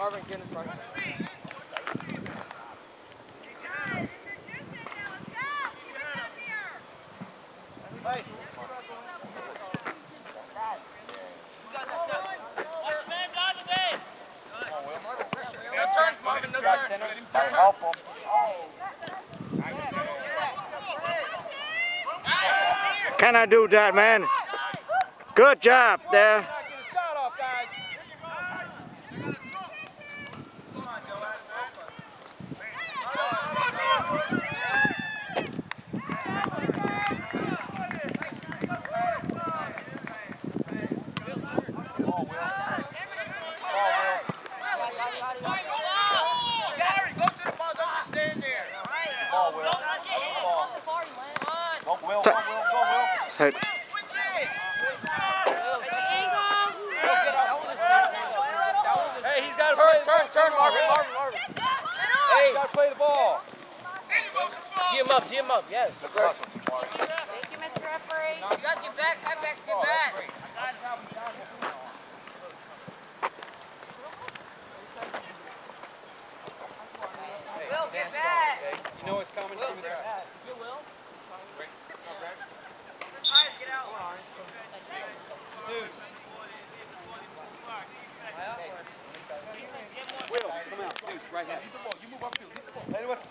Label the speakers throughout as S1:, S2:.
S1: Marvin, get in front. Hey. No turns, Marvin, no turns.
S2: Helpful.
S3: Can I do that, man? Good job there. Hit.
S1: Hey, he's got to turn, Marvin. Hey, he's got to play the ball. Get him up, yes. That's awesome.
S4: Thank you, Mr. Referee.
S1: You guys get back, get back.
S4: Will, get back.
S1: You know what's coming through there.
S4: You will. Get out.
S1: Will, come out. Dude, right hand. You move up field. Hey, listen.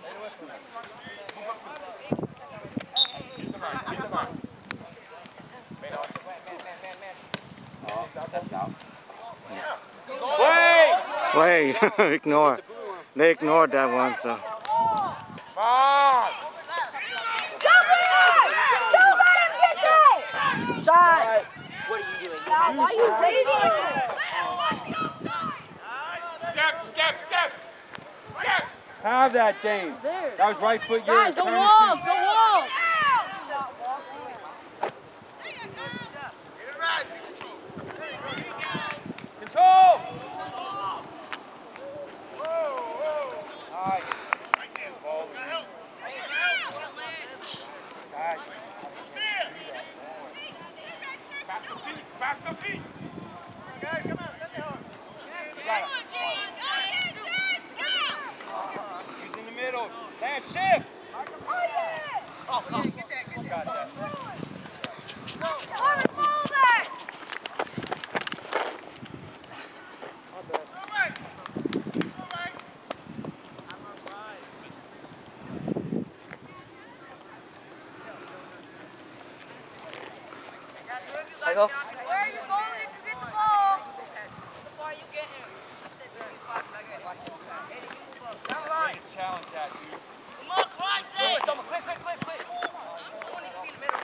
S2: Oh, that's out.
S3: Play. Ignore. They ignored that one, so.
S1: Come on.
S4: Shot!
S1: What are you doing?
S4: Why are you bleeding?
S1: Step. Have that, James. That was right foot.
S4: Guys, the wall.
S1: Control. Faster feet. Okay, come on, send it home. He's in the middle. Last shift. Oh, get that. Got that.
S4: Where are you going to get the ball? Before you get him.
S1: Challenge that, dude.
S5: Come on, cross it!
S1: Quick.
S4: Someone needs to be in the middle.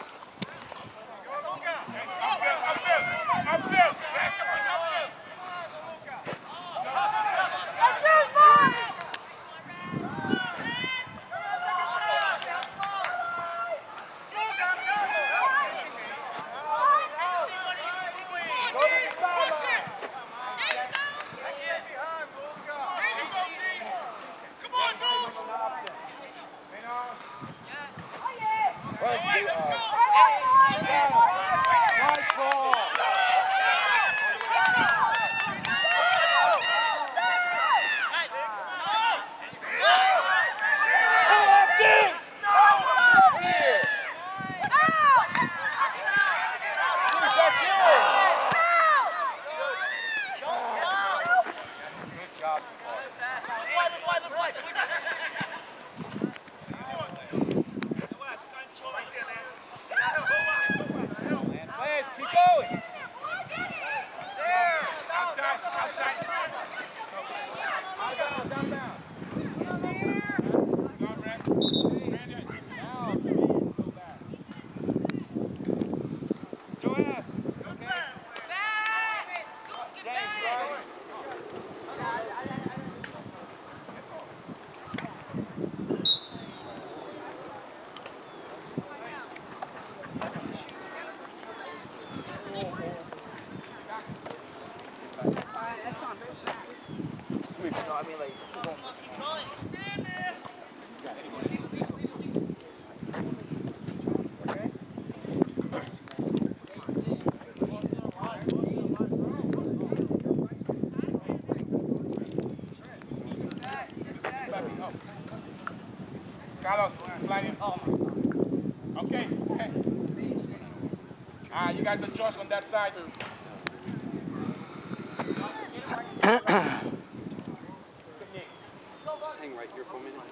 S1: Up there.
S2: Carlos, sliding. Okay, okay. You guys adjust on that side.
S1: Just hang right here for a minute.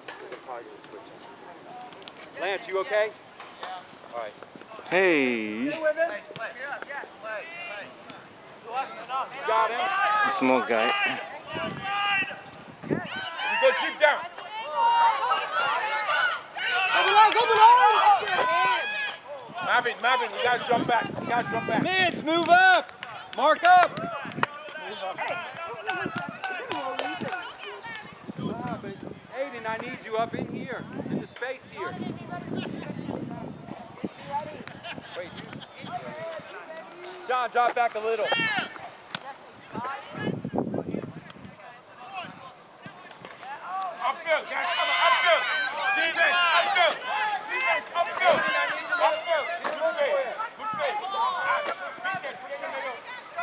S1: Lance, you okay? Yeah. All right.
S3: Hey.
S2: You got him.
S3: The small guy.
S2: You go deep down. Marvin, you gotta jump back. You gotta jump back.
S1: Mids, move up. Mark up. Aiden, I need you up in here, in the space here. Wait, John, drop back a little.
S2: Upfield, guys, come on, upfield. Defense, upfield. Defense, upfield. Upfield. Good faith. Good faith. Defense, put it in the middle.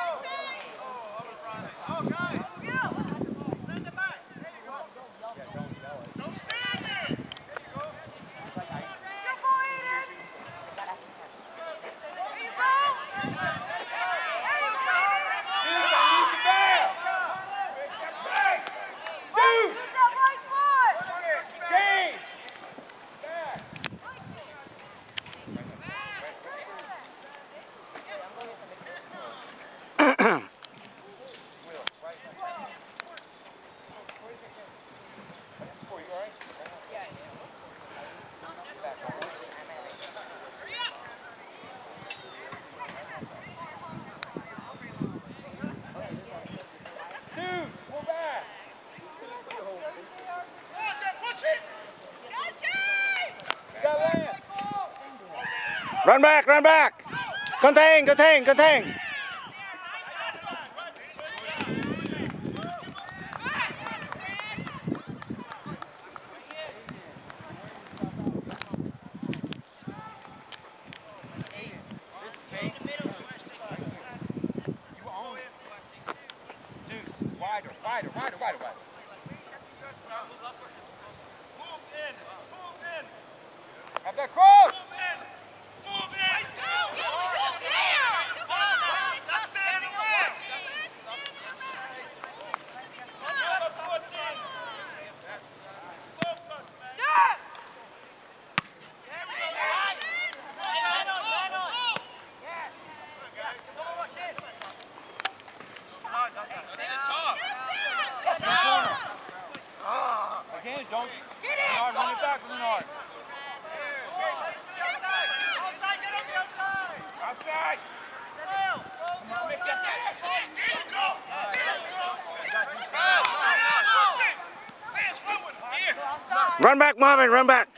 S2: Send it back. There you go. Don't stand there. There you go. Good boy, Eden. There you go. Dude, I need you back. Dude. James! Back! Dude, pull back!
S3: Run back, run back. Contain, contain, contain.
S2: Wider. Have that cross! Again, don't. Bernard, run it back, Bernard. Outside!
S3: Run back, Marvin, run back.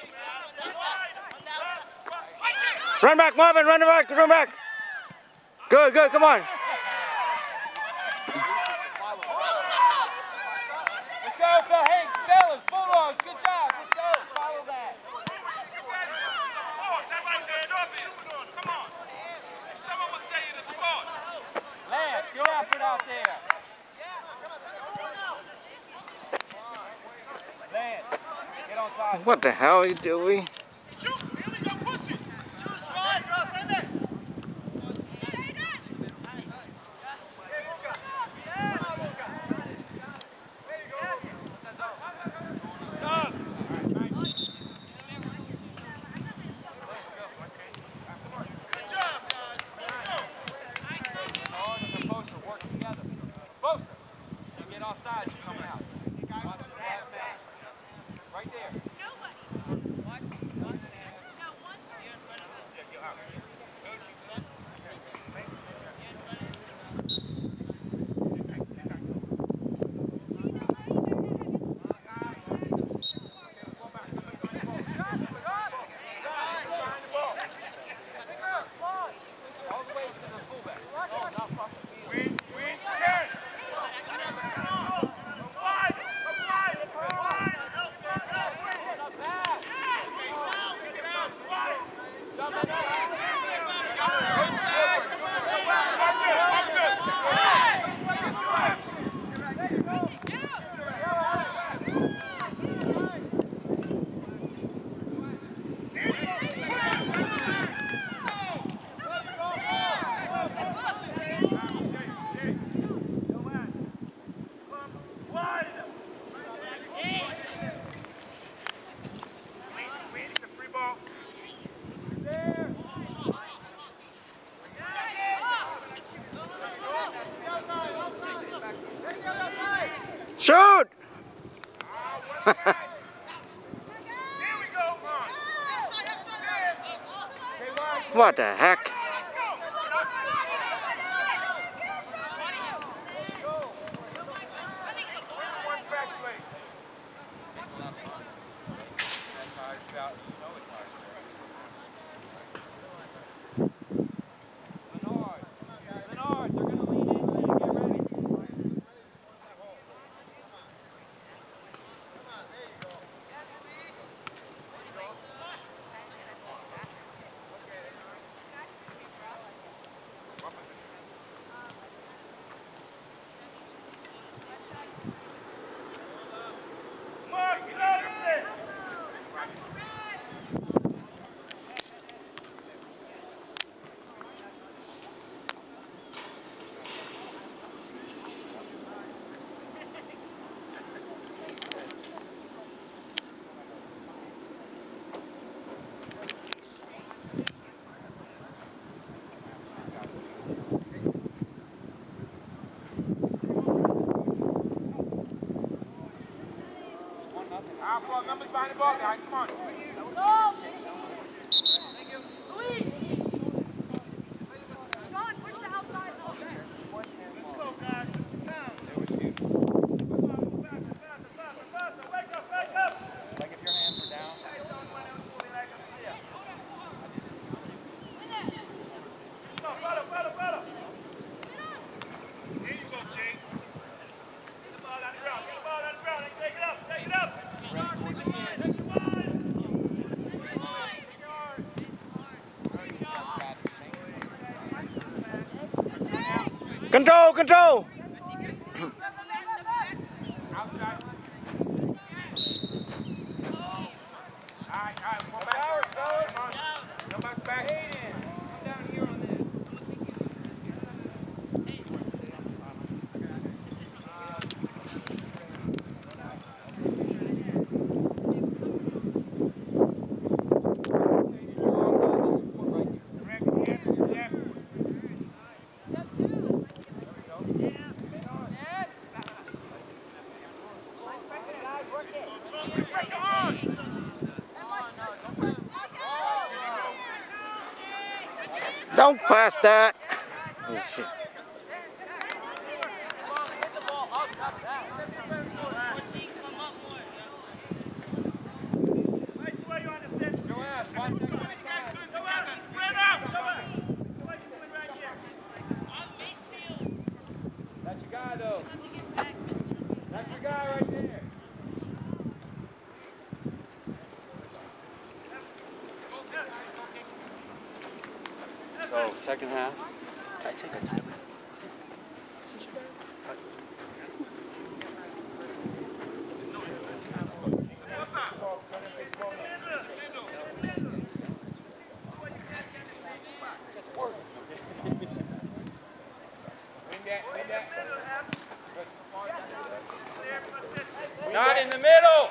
S3: Run back, Marvin, run back, run back. Good, good, come on.
S1: Let's go, Phil. Hey, fellas, Bulldogs, good job. Let's go. Follow that.
S2: Come on. Someone will stay in the spot.
S1: Lance, good effort out there. Lance, get on top.
S3: What the hell are you doing?
S1: Right there.
S3: Shoot! What the heck?
S1: Numbers behind the ball, guys. Come on.
S4: John, push the outside.
S2: Let's go, guys. It's the time. Faster. Wake up.
S1: Like if your hands were down.
S2: Follow. Here you go, Jake. Get the ball on the ground. Take it up.
S3: Control!
S1: Outside. Alright, one back. Come on. No back. Aiden. Come down here on this.
S3: Don't pass that. Oh, shit.
S1: That's your guy, though. That's your guy right there.
S3: So, second half. Can I take a timeout?
S1: Not in the middle.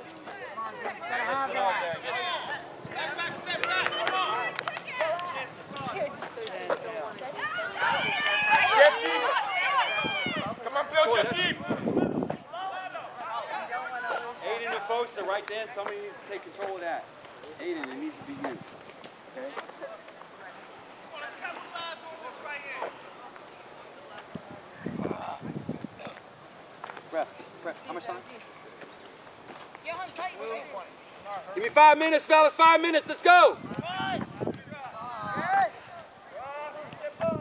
S1: Come on, Bill, you're deep.
S3: Aiden and folks are right there. Somebody needs to take control of that. Aiden, it needs to be you. Okay? Bref, how much time? Give me 5 minutes, fellas. 5 minutes. Let's go.